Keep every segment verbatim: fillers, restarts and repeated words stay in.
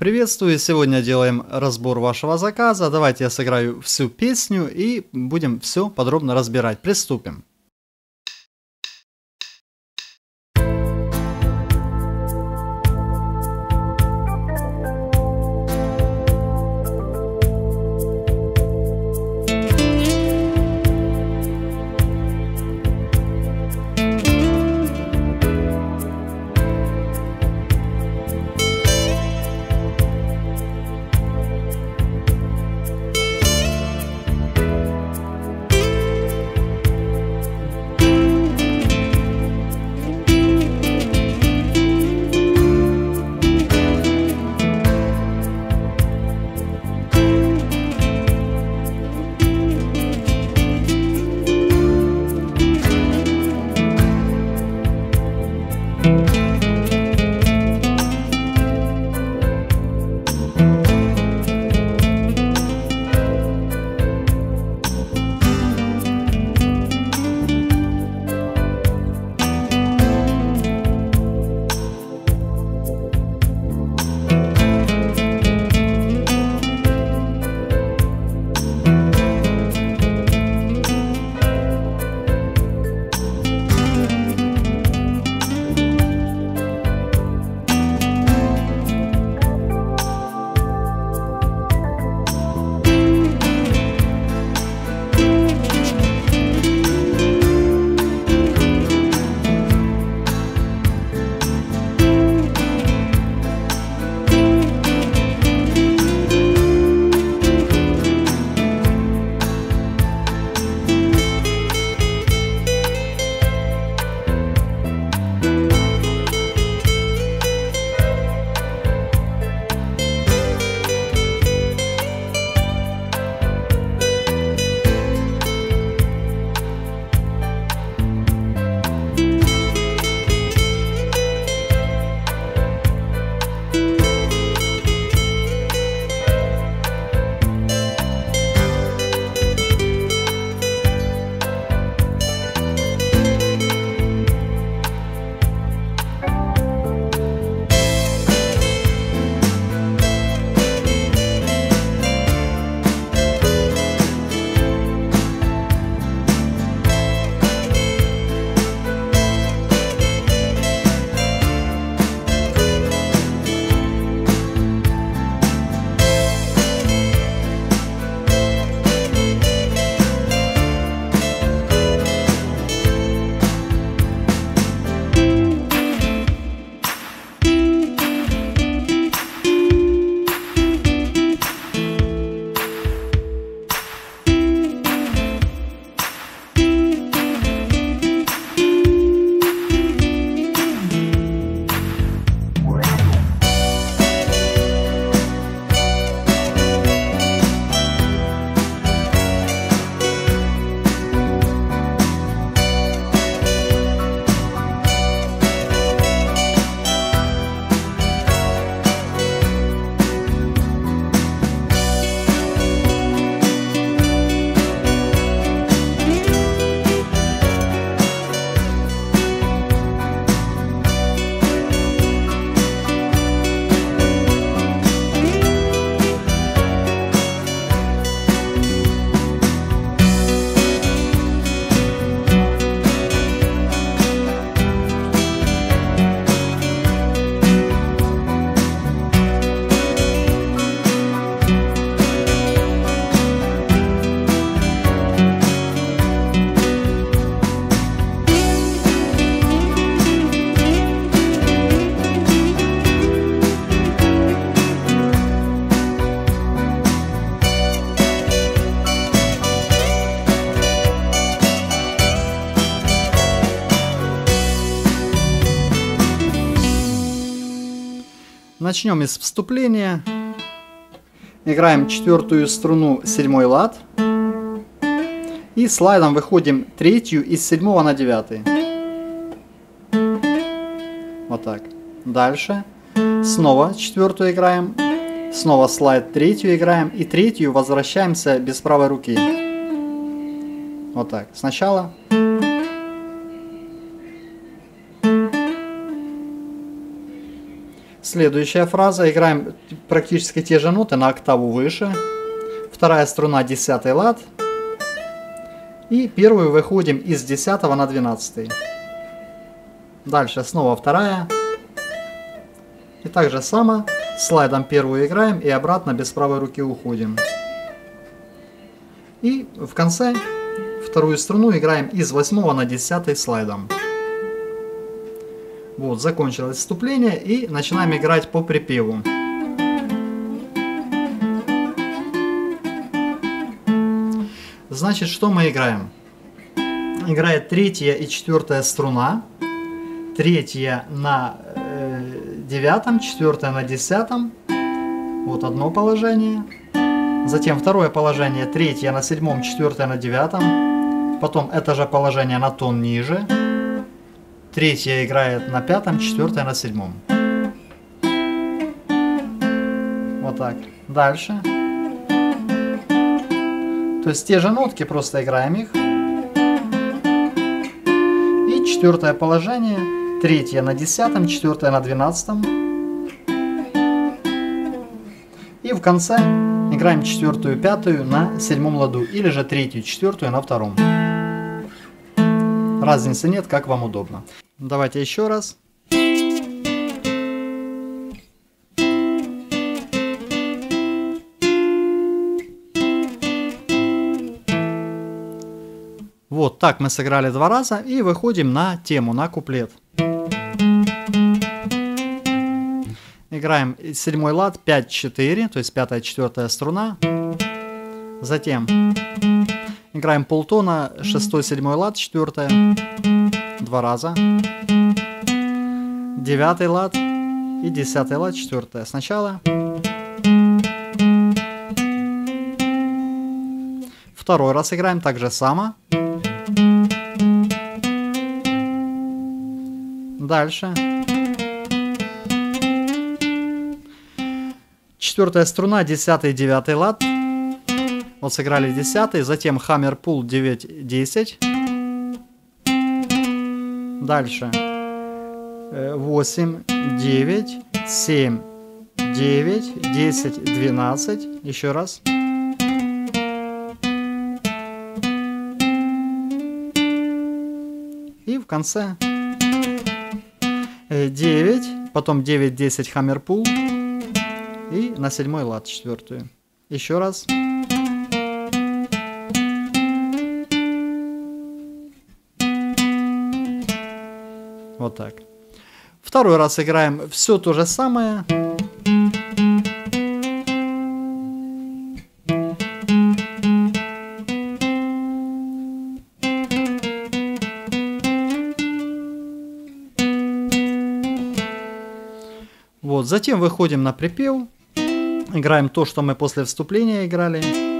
Приветствую! Сегодня делаем разбор вашего заказа. Давайте я сыграю всю песню и будем все подробно разбирать. Приступим. Начнем из вступления. Играем четвертую струну, седьмой лад. И слайдом выходим третью из седьмого на девятый. Вот так. Дальше. Снова четвертую играем. Снова слайд третью играем. И третью возвращаемся без правой руки. Вот так. Сначала. Следующая фраза. Играем практически те же ноты на октаву выше. Вторая струна десятый лад. И первую выходим из десятого на двенадцатый. Дальше снова вторая. И так же само. Слайдом первую играем и обратно без правой руки уходим. И в конце вторую струну играем из восьмого на десятый слайдом. Вот, закончилось вступление и начинаем играть по припеву. Значит, что мы играем? Играет третья и четвертая струна. Третья на э, девятом, четвертая на десятом. Вот одно положение. Затем второе положение, третье на седьмом, четвертое на девятом. Потом это же положение на тон ниже. Третья играет на пятом, четвертая на седьмом. Вот так. Дальше. То есть те же нотки, просто играем их. И четвертое положение, третье на десятом, четвертое на двенадцатом. И в конце играем четвертую, пятую на седьмом ладу. Или же третью, четвертую на втором. Разницы нет, как вам удобно. Давайте еще раз. Вот так мы сыграли два раза и выходим на тему, на куплет. Играем седьмой лад, пять четыре, то есть пятая, четвертая струна. Затем играем полтона, шестой, седьмой лад, четвертая, два раза. Девятый лад и десятый лад, четвертая. Сначала. Второй раз играем так же само. Дальше. Четвертая струна, десятый, девятый лад. Вот сыграли десятый, затем хаммер пул девять, десять. Дальше. восемь, девять, семь, девять, десять, двенадцать. Еще раз. И в конце девять, потом девять, десять, хаммер пул. И на седьмой лад четвертую. Еще раз. Вот так. Второй раз играем все то же самое. Вот, затем выходим на припев. Играем то, что мы после вступления играли.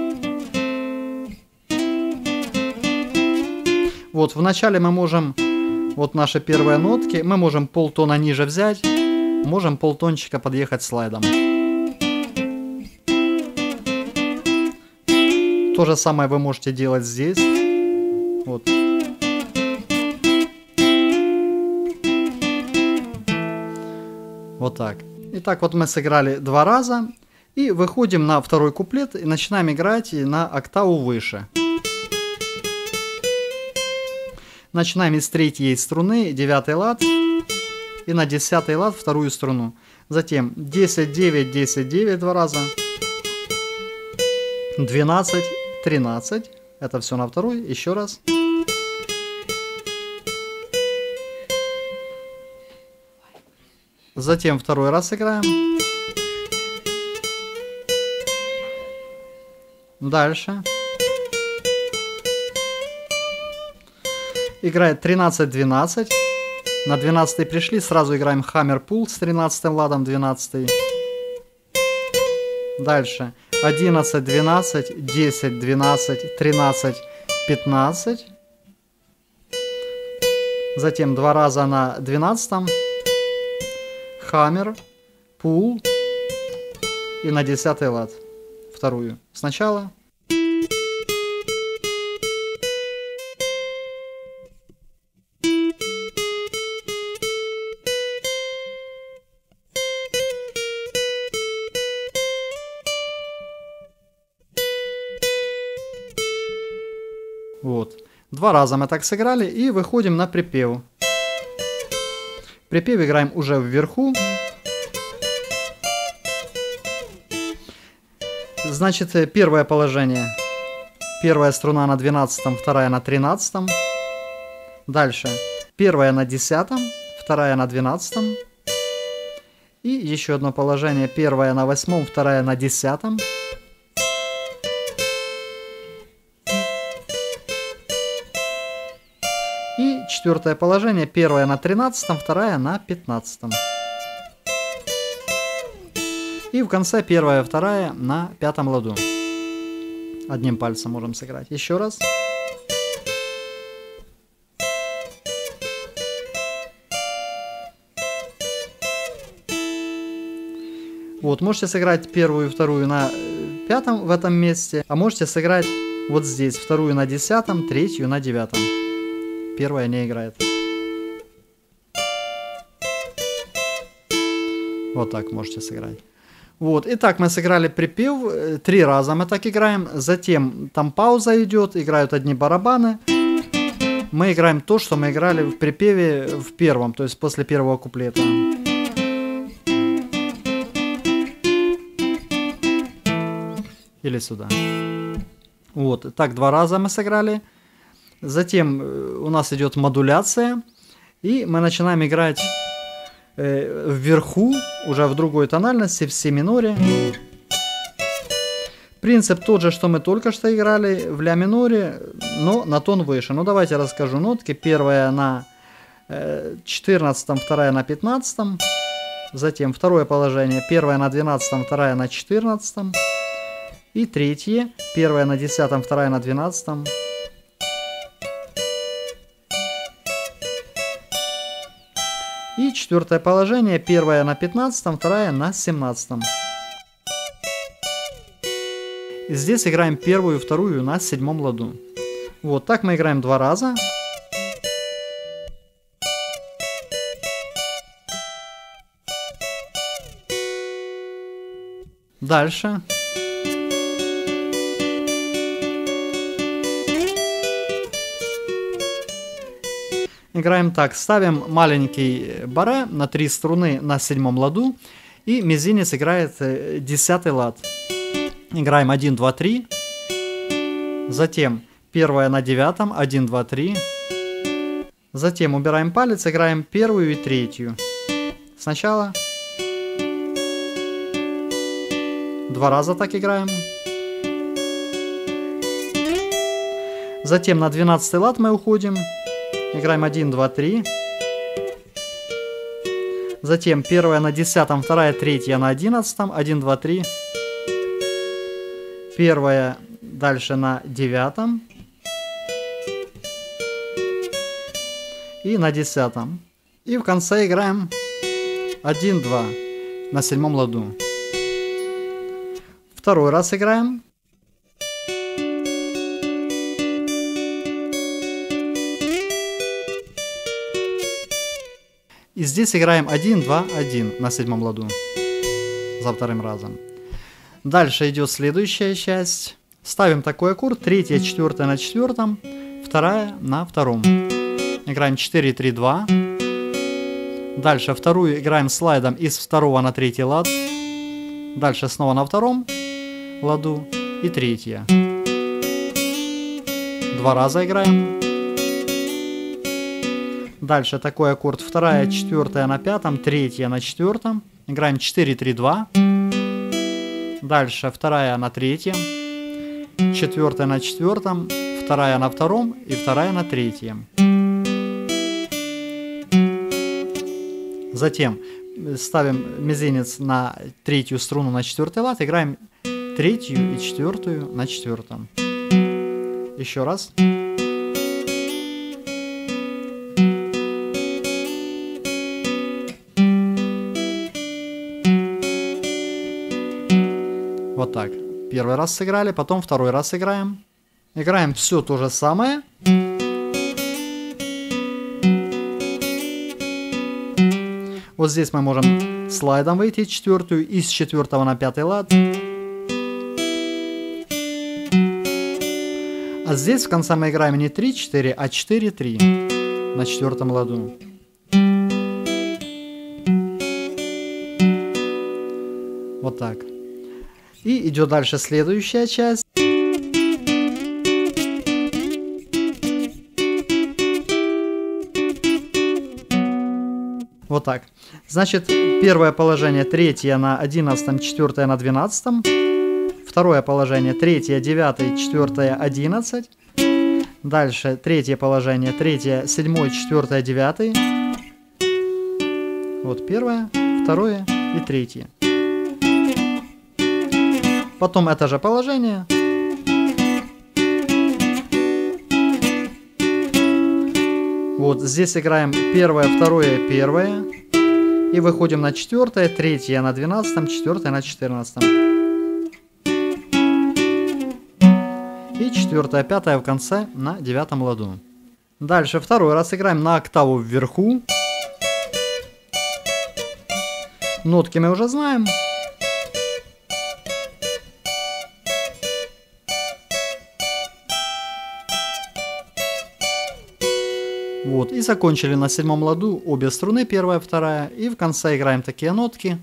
Вот, вначале мы можем, вот наши первые нотки, мы можем полтона ниже взять, можем полтончика подъехать слайдом. То же самое вы можете делать здесь. Вот. Вот так. Итак, вот мы сыграли два раза. И выходим на второй куплет и начинаем играть на октаву выше. Начинаем из третьей струны, девятый лад. И на десятый лад вторую струну. Затем десять, девять, десять, девять два раза. двенадцать, тринадцать. Это все на второй. Еще раз. Затем второй раз играем. Дальше. Играет тринадцать, двенадцать. На двенадцатый пришли, сразу играем хаммер пул с тринадцатым ладом, двенадцатый. Дальше. одиннадцать, двенадцать, десять, двенадцать, тринадцать, пятнадцать. Затем два раза на двенадцатом. Хаммер, пул и на десятый лад. Вторую. Сначала. Вот. Два раза мы так сыграли и выходим на припев. Припев играем уже вверху. Значит, первое положение. Первая струна на двенадцатом, вторая на тринадцатом. Дальше. Первая на десятом, вторая на двенадцатом. И еще одно положение. Первая на восьмом, вторая на десятом. И четвертое положение. Первая на тринадцатом, вторая на пятнадцатом. И в конце первая, вторая на пятом ладу. Одним пальцем можем сыграть. Еще раз. Вот, можете сыграть первую и вторую на пятом в этом месте, а можете сыграть вот здесь вторую на десятом, третью на девятом. Первая не играет. Вот так можете сыграть. Вот, итак, мы сыграли припев, три раза мы так играем, затем там пауза идет, играют одни барабаны. Мы играем то, что мы играли в припеве в первом, то есть после первого куплета. Или сюда. Вот, так два раза мы сыграли. Затем у нас идет модуляция, и мы начинаем играть э, вверху, уже в другой тональности, в си миноре. Принцип тот же, что мы только что играли в ля миноре, но на тон выше. Ну давайте расскажу нотки. Первая на э, четырнадцатом, вторая на пятнадцатом. Затем второе положение. Первая на двенадцатом, вторая на четырнадцатом. И третье. Первая на десятом, вторая на двенадцатом. И четвертое положение. Первая на пятнадцатом, вторая на семнадцатом. И здесь играем первую и вторую на седьмом ладу. Вот так мы играем два раза. Дальше. Играем так. Ставим маленький баре на три струны на седьмом ладу. И мизинец играет десятый лад. Играем один, два, три. Затем первая на девятом. один, два, три. Затем убираем палец. Играем первую и третью. Сначала. Два раза так играем. Затем на двенадцатый лад мы уходим. Играем один, два, три. Затем первая на десятом, вторая, третья на одиннадцатом. один, два, три. Первая дальше на девятом. И на десятом. И в конце играем один, два на седьмом ладу. Второй раз играем. И здесь играем один, два, один на седьмом ладу. За вторым разом. Дальше идет следующая часть. Ставим такой аккорд. Третья, четвертая на четвертом. Вторая на втором. Играем четыре, три, два. Дальше вторую играем слайдом из второго на третий лад. Дальше снова на втором ладу. И третья. Два раза играем. Дальше такой аккорд. Вторая, четвертая на пятом, третья на четвертом. Играем четыре, три, два. Дальше вторая на третьем, четвертая на четвертом, вторая на втором и вторая на третьем. Затем ставим мизинец на третью струну на четвертый лад. Играем третью и четвертую на четвертом. Еще раз. Вот так. Первый раз сыграли, потом второй раз играем. Играем все то же самое. Вот здесь мы можем слайдом выйти четвертую, из четвертого на пятый лад. А А здесь в конце мы играем не три четыре, а четыре три на четвертом ладу. Вот так. И идет дальше следующая часть. Вот так. Значит, первое положение третье на одиннадцатом, четвертое на двенадцатом. Второе положение третье, девятое, четвертое, одиннадцать. Дальше третье положение третье, седьмое, четвертое, девятое. Вот первое, второе и третье. Потом это же положение. Вот здесь играем первое, второе, первое. И выходим на четвертое, третье на двенадцатом, четвертое на четырнадцатом. И четвертое, пятое в конце на девятом ладу. Дальше второй раз играем на октаву вверху. Нотки мы уже знаем. Вот, и закончили на седьмом ладу обе струны, первая, вторая, и в конце играем такие нотки.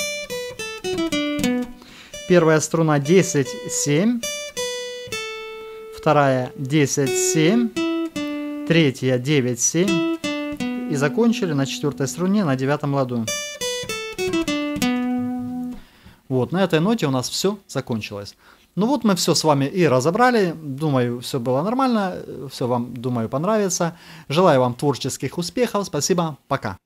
Первая струна десять, семь, вторая десять, семь, третья девять, семь, и закончили на четвертой струне на девятом ладу. Вот, на этой ноте у нас все закончилось. Ну вот мы все с вами и разобрали. Думаю, все было нормально. Все вам, думаю, понравится. Желаю вам творческих успехов. Спасибо. Пока.